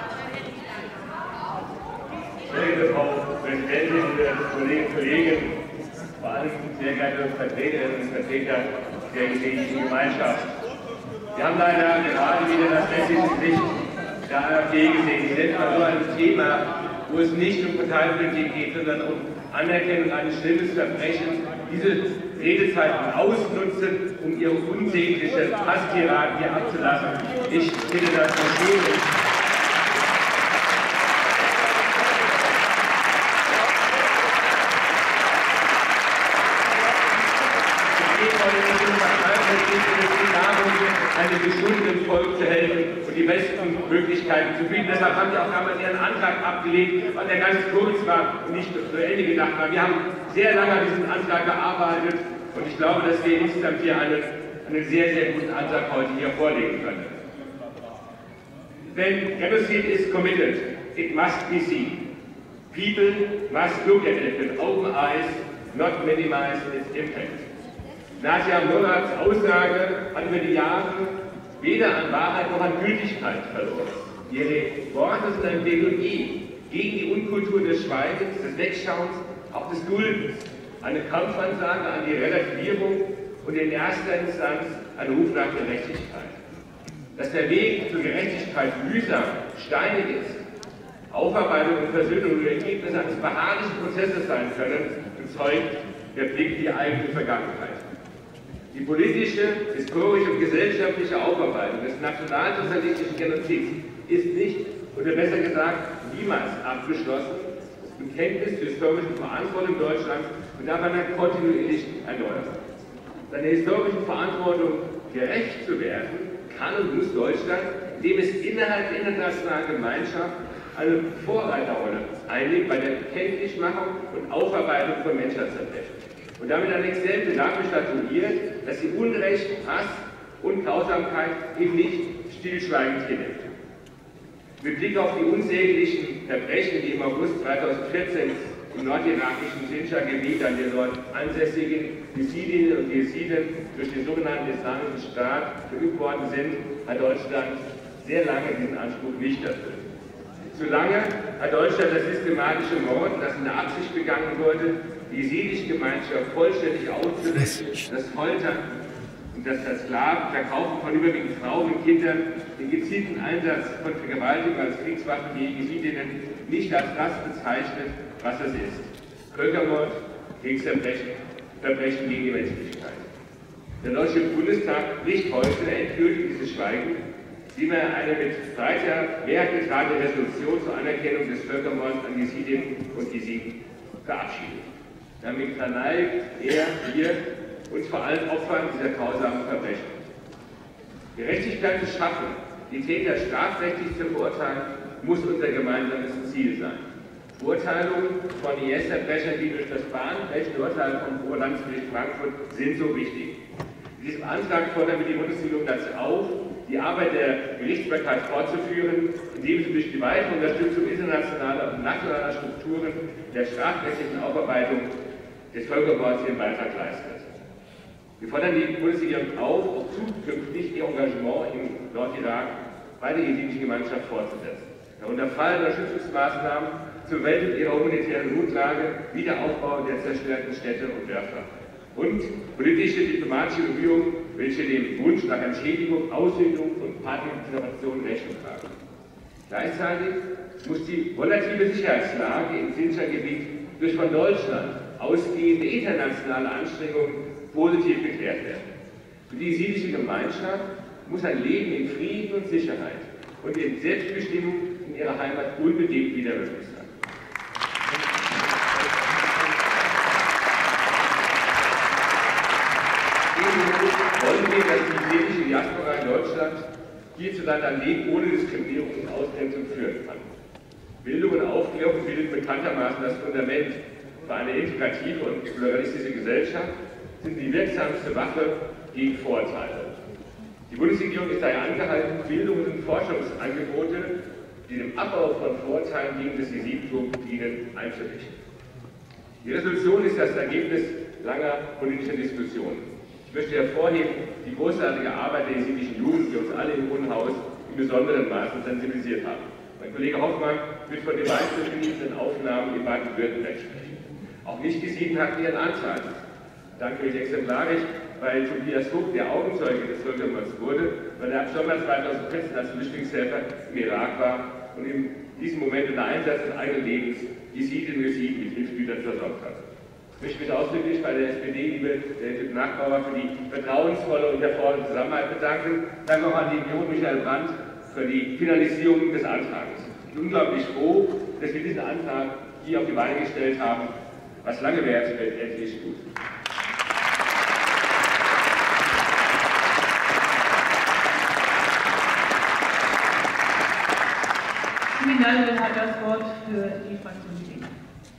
Sehr geehrte Frau Präsidentin, Kolleginnen und Kollegen, vor allem sehr geehrte Vertreterinnen und Vertreter der gesegneten Gemeinschaft. Wir haben leider gerade wieder das hässliche Licht der AfD gesehen. Selbst bei so einem Thema, wo es nicht um Parteipolitik geht, sondern um Anerkennung eines schlimmen Verbrechens, diese Redezeiten ausnutzen, um ihre unsägliche Hasstiraden hier abzulassen. Ich finde das verschwurbelt. einem geschuldeten Volk zu helfen und die besten Möglichkeiten zu bieten. Deshalb haben wir auch damals Ihren Antrag abgelehnt, weil er ganz kurz war und nicht zu Ende gedacht war. Wir haben sehr lange an diesem Antrag gearbeitet und ich glaube, dass wir insgesamt hier einen, einen sehr, sehr guten Antrag heute hier vorlegen können. When genocide is committed, it must be seen. People must look at it with open eyes, not minimize its impact. Nadia Murads Aussage hat über die Jahre weder an Wahrheit noch an Gültigkeit verloren. Ihre Worte sind ein Plädoyer gegen die Unkultur des Schweigens, des Wegschauens, auch des Duldens. Eine Kampfansage an die Relativierung und in erster Instanz ein Ruf nach Gerechtigkeit. Dass der Weg zur Gerechtigkeit mühsam, steinig ist, Aufarbeitung und Versöhnung nur Ergebnis eines beharrlichen Prozesses sein können, bezeugt der Blick in die eigene Vergangenheit. Die politische, historische und gesellschaftliche Aufarbeitung des nationalsozialistischen Genozids ist nicht, oder besser gesagt, niemals abgeschlossen. Das Bekenntnis zur historischen Verantwortung Deutschlands bedarf einer kontinuierlichen Erneuerung. Seiner historischen Verantwortung gerecht zu werden, kann und muss Deutschland, indem es innerhalb der internationalen Gemeinschaft eine Vorreiterrolle einnimmt bei der Kenntnismachung und Aufarbeitung von Menschheitsverbrechen. Und damit ein Exempel dafür statuiert, dass sie Unrecht, Hass und Grausamkeit eben nicht stillschweigend hinnimmt. Mit Blick auf die unsäglichen Verbrechen, die im August zweitausendvierzehn im nordirakischen Sinjar-Gebiet an den dort ansässigen Jesidinnen und Jesiden durch den sogenannten Islamischen Staat verübt worden sind, hat Deutschland sehr lange diesen Anspruch nicht erfüllt. Zu lange hat Deutschland das systematische Mord, das in der Absicht begangen wurde, die jesidische Gemeinschaft vollständig auszulöschen, das Foltern und das Versklaven, Verkaufen von überwiegend Frauen und Kindern, den gezielten Einsatz von Vergewaltigung als Kriegswaffen gegen Jesidinnen nicht als das bezeichnet, was es ist. Völkermord, Kriegsverbrechen, Verbrechen gegen die Menschlichkeit. Der Deutsche Bundestag bricht heute endgültig dieses Schweigen, indem er eine mit breiter Mehrheit getragene Resolution zur Anerkennung des Völkermords an Jesidinnen und Jesiden verabschiedet. Damit verneigt er, wir, uns vor allen Opfern dieser grausamen Verbrechen. Gerechtigkeit zu schaffen, die Täter strafrechtlich zu verurteilen, muss unser gemeinsames Ziel sein. Beurteilungen von I S-Verbrechern, die durch das bahnbrechende Urteil vom Oberlandesgericht Frankfurt sind so wichtig. In diesem Antrag fordern wir die Bundesregierung dazu auf, die Arbeit der Gerichtsbarkeit fortzuführen, indem sie durch die weitere Unterstützung internationaler und nationaler Strukturen der strafrechtlichen Aufarbeitung des Völkermords ihren Beitrag leistet. Wir fordern die Bundesregierung auf, auch zukünftig ihr Engagement im Nordirak bei der jesidischen Gemeinschaft fortzusetzen. Darunter fallen Unterstützungsmaßnahmen zur Welt- und ihrer humanitären Notlage, Wiederaufbau der zerstörten Städte und Dörfer und politische, diplomatische Bemühungen, welche dem Wunsch nach Entschädigung, Aushöhlung und Partizipation Rechnung tragen. Gleichzeitig muss die volative Sicherheitslage im Sinjar-Gebiet durch von Deutschland ausgehende internationale Anstrengungen positiv geklärt werden. Für die jesidische Gemeinschaft muss ein Leben in Frieden und Sicherheit und in Selbstbestimmung in ihrer Heimat unbedingt wieder möglich sein. Wollen wir, dass die jesidische Diaspora in Deutschland hierzulande ein Leben ohne Diskriminierung und Ausgrenzung führen kann. Bildung und Aufklärung bilden bekanntermaßen das Fundament für eine integrative und pluralistische Gesellschaft, sind die wirksamste Waffe gegen Vorurteile. Die Bundesregierung ist daher angehalten, Bildungs- und Forschungsangebote, die dem Abbau von Vorurteilen gegen das Jesidentum dienen, einzurichten. Die Resolution ist das Ergebnis langer politischer Diskussionen. Ich möchte hervorheben die großartige Arbeit der jesidischen Jugend, die uns alle im Hohen Haus in besonderen Maßen sensibilisiert haben. Mein Kollege Hoffmann wird von den meisten genießenden Aufnahmen in Baden-Württemberg sprechen. Auch Nicht-Jesiden hatten ihren Anteil. Ich danke mich exemplarisch, weil Tobias Vogt der Augenzeuge des Völkermords wurde, weil er ab Sommer zweitausendvierzehn als Flüchtlingshelfer im Irak war und in diesem Moment unter Einsatz des eigenen Lebens Jesidinnen und Jesiden mit Hilfsgütern versorgt hat. Ich möchte mich ausdrücklich bei der S P D, liebe David Nachbauer, für die vertrauensvolle und hervorragende Zusammenarbeit bedanken. Danke auch an die Union Michael Brandt für die Finalisierung des Antrags. Ich bin unglaublich froh, dass wir diesen Antrag hier auf die Beine gestellt haben. Was lange währt, wird endlich gut. Minalde hat das Wort für die Fraktion Die Linke.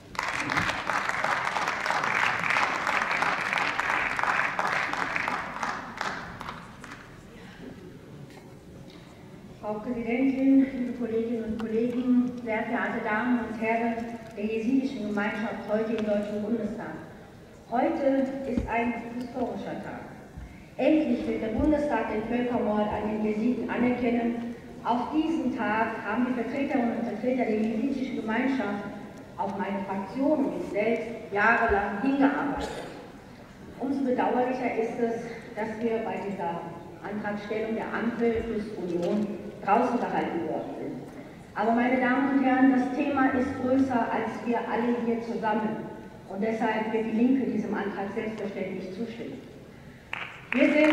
Frau Präsidentin, liebe Kolleginnen und Kollegen, sehr verehrte Damen und Herren der jesidischen Gemeinschaft heute im Deutschen Bundestag. Heute ist ein historischer Tag. Endlich wird der Bundestag den Völkermord an den Jesiden anerkennen. Auf diesen Tag haben die Vertreterinnen und Vertreter der jesidischen Gemeinschaft, auch meine Fraktion und ich selbst, jahrelang hingearbeitet. Umso bedauerlicher ist es, dass wir bei dieser Antragstellung der Ampel plus Union draußen gehalten worden sind. Aber meine Damen und Herren, das Thema ist größer als wir alle hier zusammen. Und deshalb wird die Linke diesem Antrag selbstverständlich zustimmen. Wir sind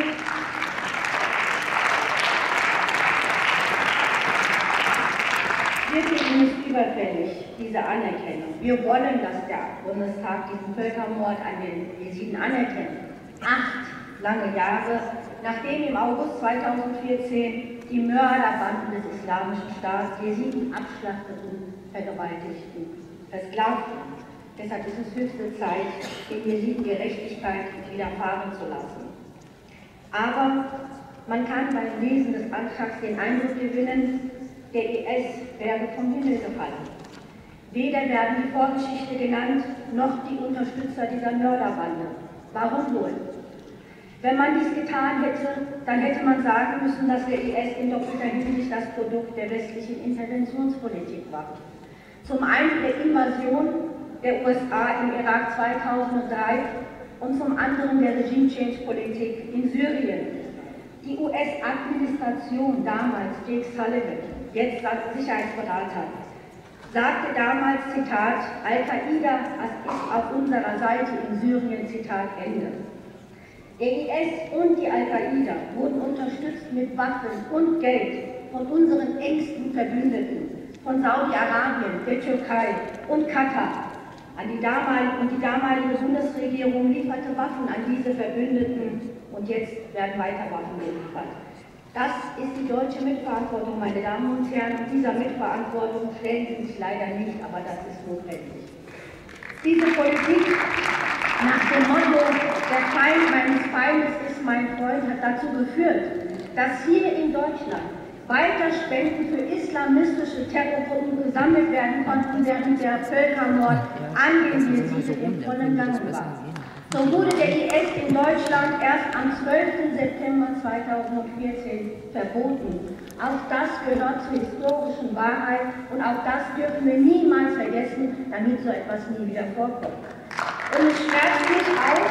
Wir finden es überfällig, diese Anerkennung. Wir wollen, dass der Bundestag diesen Völkermord an den Jesiden anerkennt. Acht lange Jahre, nachdem im August zweitausendvierzehn die Mörderbanden des Islamischen Staates Jesiden abschlachteten, vergewaltigten, versklavten. Deshalb ist es höchste Zeit, den Jesiden Gerechtigkeit widerfahren zu lassen. Aber man kann beim Lesen des Antrags den Eindruck gewinnen, der I S wäre vom Himmel gefallen. Weder werden die Vorgeschichte genannt, noch die Unterstützer dieser Mörderbande. Warum wohl? Wenn man dies getan hätte, dann hätte man sagen müssen, dass der I S in doppelter Hinsicht das Produkt der westlichen Interventionspolitik war. Zum einen der Invasion der U S A im Irak zweitausenddrei und zum anderen der Regime-Change-Politik in Syrien. Die U S-Administration damals, Jake Sullivan, jetzt Sicherheitsberater, sagte damals, Zitat, Al-Qaida ist auf unserer Seite in Syrien, Zitat Ende. Der I S und die Al-Qaida wurden unterstützt mit Waffen und Geld von unseren engsten Verbündeten, von Saudi-Arabien, der Türkei und Katar. An die damalige, und die damalige Bundesregierung lieferte Waffen an diese Verbündeten und jetzt werden weiter Waffen geliefert. Das ist die deutsche Mitverantwortung, meine Damen und Herren, und dieser Mitverantwortung stellen Sie sich leider nicht, aber das ist notwendig. Diese Politik nach dem Motto, der Feind meines Feindes ist mein Freund, hat dazu geführt, dass hier in Deutschland weiter Spenden für islamistische Terrorgruppen gesammelt werden konnten, während der Völkermord an den Jesiden im vollen Gange war. So wurde der I S in Deutschland erst am zwölften September zweitausendvierzehn verboten. Auch das gehört zur historischen Wahrheit und auch das dürfen wir niemals vergessen, damit so etwas nie wieder vorkommt. Und es schmerzt mich auch,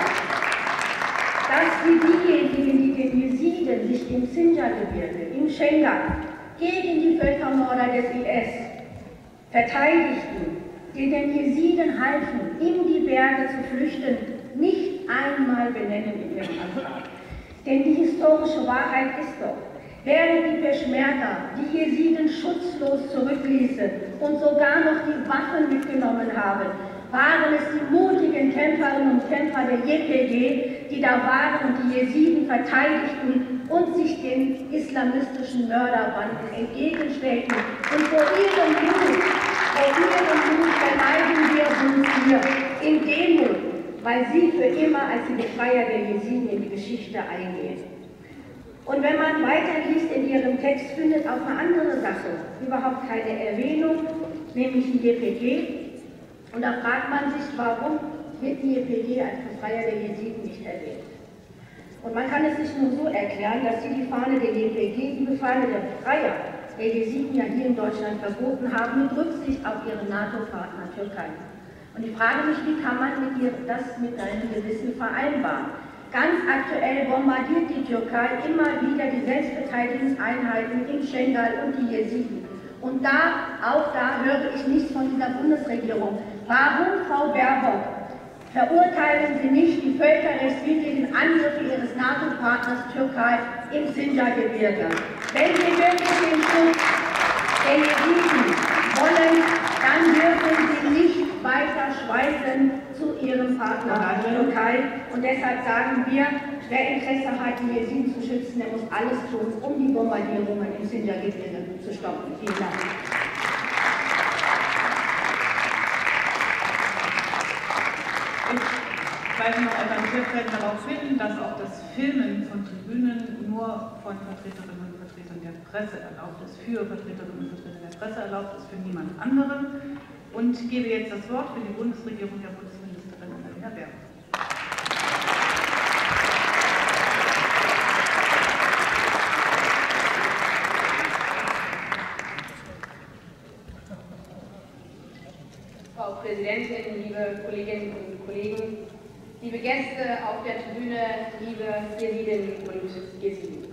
dass die diejenigen, die den Jesiden sich im Sinjar-Gebirge, im Schengal, gegen die Völkermörder des I S verteidigten, die den Jesiden halfen, in die Berge zu flüchten, nicht einmal benennen in ihrem Antrag. Denn die historische Wahrheit ist doch, während die Peschmerga die Jesiden schutzlos zurückließen und sogar noch die Waffen mitgenommen haben, waren es die mutigen Kämpferinnen und Kämpfer der J P G, die da waren und die Jesiden verteidigten und sich den islamistischen Mörderbanden entgegenstellten. Und vor ihrem Blut, vor ihrem Blut verneigen wir uns hier in Demut, weil sie für immer als die Befreier der Jesiden in die Geschichte eingehen. Und wenn man weiterliest in ihrem Text, findet auch eine andere Sache überhaupt keine Erwähnung, nämlich die J P G. Und da fragt man sich, warum wird die J P G als Befreier der Jesiden nicht erwähnt? Und man kann es sich nur so erklären, dass sie die Fahne der J P G, die Fahne der Befreier der Jesiden ja hier in Deutschland verboten haben, mit Rücksicht auf ihren NATO-Partner Türkei. Und ich frage mich, wie kann man mit ihr das mit einem Gewissen vereinbaren? Ganz aktuell bombardiert die Türkei immer wieder die Selbstverteidigungseinheiten im Schengal und die Jesiden. Und da, auch da höre ich nichts von dieser Bundesregierung. Warum, Frau Baerbock, verurteilen Sie nicht die völkerrechtswidrigen Angriffe Ihres NATO-Partners Türkei im Sinjar-Gebirge? Wenn Sie wirklich den Schutz der Jesiden wollen, dann dürfen Sie nicht weiter schweifen zu Ihrem Partner Türkei. Und deshalb sagen wir, wer Interesse hat, die Jesiden zu schützen, der muss alles tun, um die Bombardierungen im Sinjar-Gebirge zu stoppen. Vielen Dank. weise noch einmal darauf hin, dass auch das Filmen von Tribünen nur von Vertreterinnen und Vertretern der Presse erlaubt ist, für Vertreterinnen und Vertreter der Presse erlaubt ist, für niemand anderen. Und gebe jetzt das Wort für die Bundesregierung der Bundesministerin Annalena Baerbock. Frau Präsidentin, liebe Kolleginnen und Kollegen, liebe Gäste auf der Tribüne, liebe Jesidinnen und Jesiden.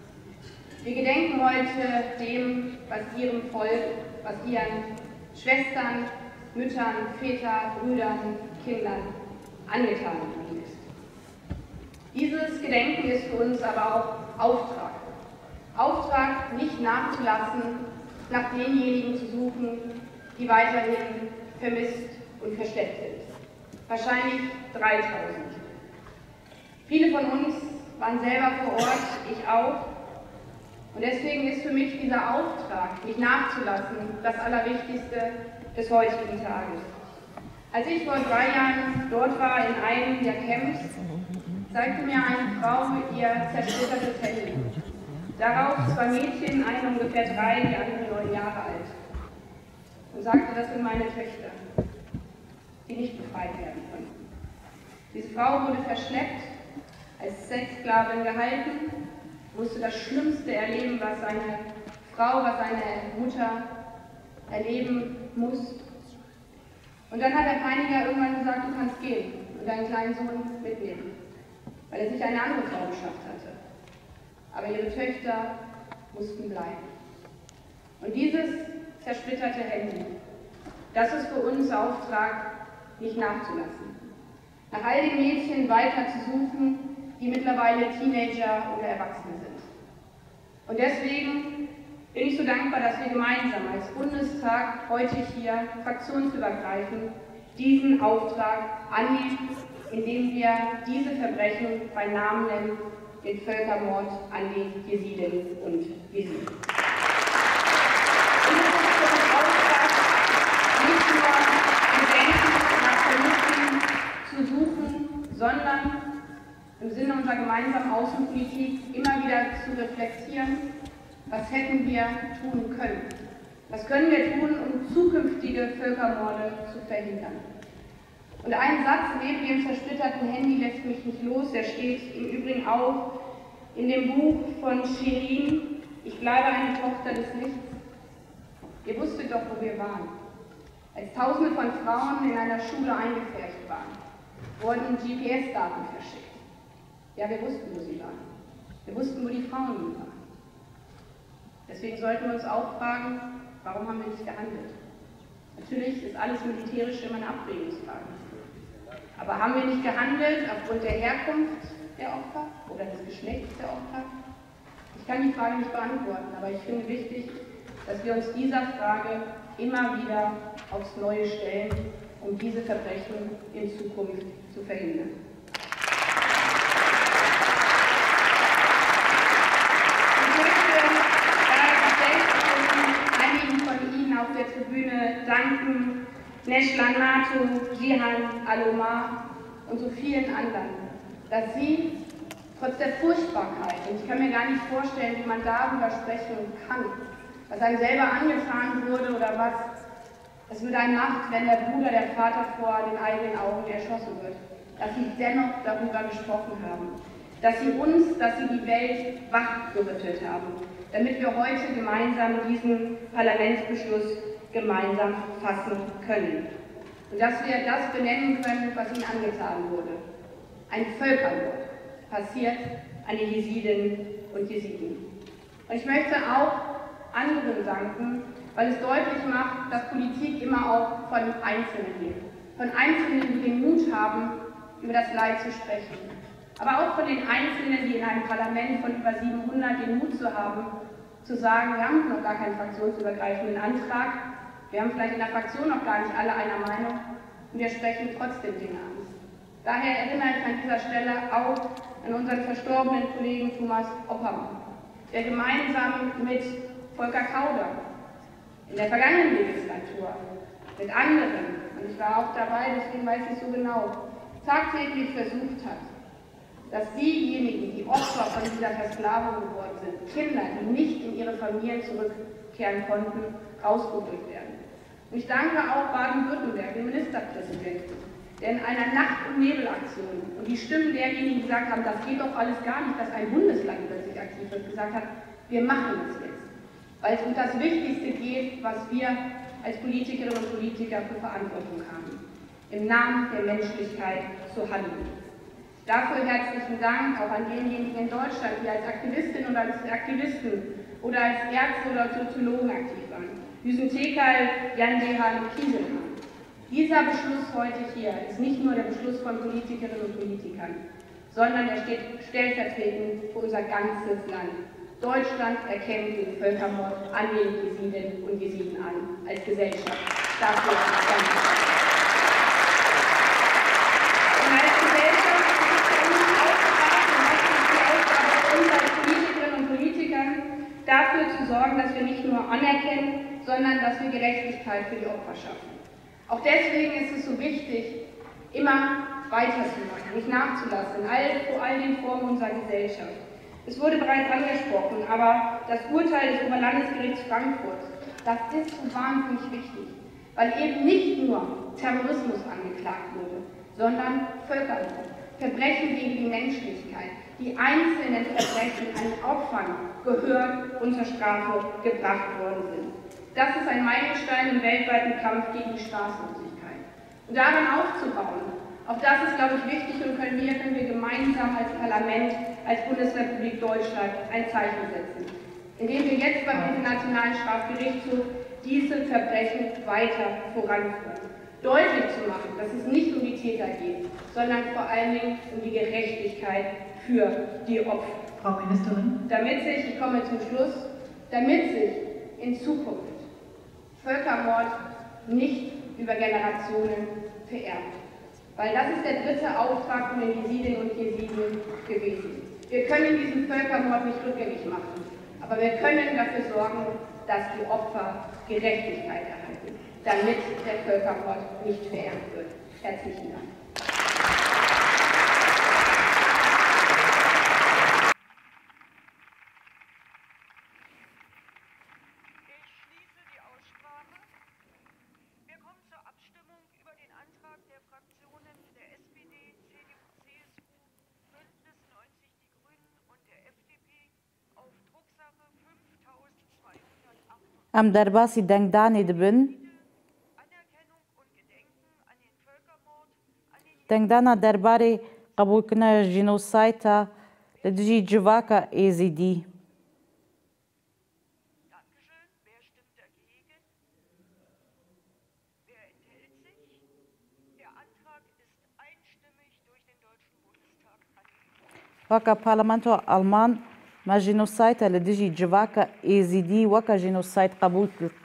Wir gedenken heute dem, was Ihrem Volk, was Ihren Schwestern, Müttern, Vätern, Brüdern, Kindern angetan worden ist. Dieses Gedenken ist für uns aber auch Auftrag. Auftrag, nicht nachzulassen, nach denjenigen zu suchen, die weiterhin vermisst und versteckt sind. Wahrscheinlich dreitausend. Viele von uns waren selber vor Ort, ich auch. Und deswegen ist für mich dieser Auftrag, nicht nachzulassen, das Allerwichtigste des heutigen Tages. Als ich vor drei Jahren dort war, in einem der Camps, zeigte mir eine Frau ihr zersplittertes Handy. Darauf zwei Mädchen, eine ungefähr drei, die andere neun Jahre alt. Und sagte, das sind meine Töchter, die nicht befreit werden konnten. Diese Frau wurde verschleppt, als Sexsklavin gehalten, musste das Schlimmste erleben, was seine Frau, was seine Mutter erleben muss. Und dann hat der Peiniger irgendwann gesagt, du kannst gehen und deinen kleinen Sohn mitnehmen, weil er sich eine andere Frau beschafft hatte. Aber ihre Töchter mussten bleiben. Und dieses zersplitterte Handy, das ist für uns Auftrag, nicht nachzulassen. Nach all den Mädchen weiter zu suchen, die mittlerweile Teenager oder Erwachsene sind. Und deswegen bin ich so dankbar, dass wir gemeinsam als Bundestag heute hier fraktionsübergreifend diesen Auftrag annehmen, indem wir diese Verbrechen bei Namen nennen, den Völkermord an die Jesidinnen und Jesiden. Und es ist für uns Auftrag, nicht nur Gedenken nach Verlusten zu suchen, sondern im Sinne unserer gemeinsamen Außenpolitik immer wieder zu reflektieren, was hätten wir tun können? Was können wir tun, um zukünftige Völkermorde zu verhindern? Und ein Satz neben dem zersplitterten Handy lässt mich nicht los, der steht im Übrigen auch in dem Buch von Shirin, Ich bleibe eine Tochter des Lichts. Ihr wusstet doch, wo wir waren. Als Tausende von Frauen in einer Schule eingepfercht waren, wurden G P S-Daten verschickt. Ja, wir wussten, wo sie waren. Wir wussten, wo die Frauen waren. Deswegen sollten wir uns auch fragen, warum haben wir nicht gehandelt? Natürlich ist alles Militärische immer eine Abwägungsfrage. Aber haben wir nicht gehandelt aufgrund der Herkunft der Opfer oder des Geschlechts der Opfer? Ich kann die Frage nicht beantworten, aber ich finde wichtig, dass wir uns dieser Frage immer wieder aufs Neue stellen, um diese Verbrechen in Zukunft zu verhindern. Auf der Tribüne danken, Neshlan Nato, Jihan Alomar und so vielen anderen, dass sie trotz der Furchtbarkeit, und ich kann mir gar nicht vorstellen, wie man darüber sprechen kann, was einem selber angetan wurde oder was es mit einem macht, wenn der Bruder, der Vater vor den eigenen Augen erschossen wird, dass sie dennoch darüber gesprochen haben, dass sie uns, dass sie die Welt wachgerüttelt haben, damit wir heute gemeinsam diesen Parlamentsbeschluss gemeinsam fassen können. Und dass wir das benennen können, was ihnen angetan wurde. Ein Völkermord passiert an die Jesidinnen und Jesiden. Und ich möchte auch anderen danken, weil es deutlich macht, dass Politik immer auch von Einzelnen lebt. Von Einzelnen, die den Mut haben, über das Leid zu sprechen. Aber auch von den Einzelnen, die in einem Parlament von über siebenhundert den Mut zu haben, zu sagen, wir haben noch gar keinen fraktionsübergreifenden Antrag, wir haben vielleicht in der Fraktion noch gar nicht alle einer Meinung und wir sprechen trotzdem Dinge an. Daher erinnere ich an dieser Stelle auch an unseren verstorbenen Kollegen Thomas Oppermann, der gemeinsam mit Volker Kauder in der vergangenen Legislatur, mit anderen, und ich war auch dabei, deswegen weiß ich so genau, tagtäglich versucht hat, dass diejenigen, die Opfer von dieser Versklavung geworden sind, Kinder, die nicht in ihre Familien zurückkehren konnten, rausgeholt werden. Und ich danke auch Baden-Württemberg, dem Ministerpräsidenten, der in einer Nacht- und Nebelaktion und die Stimmen derjenigen, die gesagt haben, das geht doch alles gar nicht, dass ein Bundesland plötzlich aktiv wird, gesagt hat, wir machen das jetzt. Weil es um das Wichtigste geht, was wir als Politikerinnen und Politiker für Verantwortung haben, im Namen der Menschlichkeit zu handeln. Dafür herzlichen Dank auch an diejenigen in Deutschland, die als Aktivistinnen und als Aktivisten oder als Ärzte oder Soziologen aktiv waren. Hüsen Tekal, Jan Dehan, Kieselmann. Dieser Beschluss heute hier ist nicht nur der Beschluss von Politikerinnen und Politikern, sondern er steht stellvertretend für unser ganzes Land. Deutschland erkennt den Völkermord an den Jesiden und Jesiden an, als Gesellschaft. Dafür danke. Und als Gesellschaft ist es uns Aufgabe, und das ist die Aufgabe unserer als Politikerinnen und Politikern, dafür zu sorgen, dass wir nicht nur anerkennen, sondern dass wir Gerechtigkeit für die Opfer schaffen. Auch deswegen ist es so wichtig, immer weiterzumachen, nicht nachzulassen, in all, vor all den Formen unserer Gesellschaft. Es wurde bereits angesprochen, aber das Urteil des Oberlandesgerichts Frankfurt, das ist so wahnsinnig wichtig, weil eben nicht nur Terrorismus angeklagt wurde, sondern Völkermord, Verbrechen gegen die Menschlichkeit, die einzelnen Verbrechen an Opfern gehört und zur Strafe gebracht worden sind. Das ist ein Meilenstein im weltweiten Kampf gegen die Straßenlosigkeit. Und daran aufzubauen, auch das ist, glaube ich, wichtig und können wir, können wir gemeinsam als Parlament, als Bundesrepublik Deutschland ein Zeichen setzen, indem wir jetzt beim Internationalen Strafgerichtshof diese Verbrechen weiter voranführen. Deutlich zu machen, dass es nicht um die Täter geht, sondern vor allen Dingen um die Gerechtigkeit für die Opfer. Frau Ministerin. Damit sich, ich komme zum Schluss, damit sich in Zukunft Völkermord nicht über Generationen vererbt. Weil das ist der dritte Auftrag von den Jesidinnen und Jesiden gewesen. Wir können diesen Völkermord nicht rückgängig machen, aber wir können dafür sorgen, dass die Opfer Gerechtigkeit erhalten, damit der Völkermord nicht vererbt wird. Herzlichen Dank. Em derbasî dengdanê dibin. Dengdana derbarê qebûlkirina jînosayda li dijî civaka êzîdî. Waka Parlamento Alman ma jînosayda li dijî civaka êzîdî weka jînosayt qebûl kir.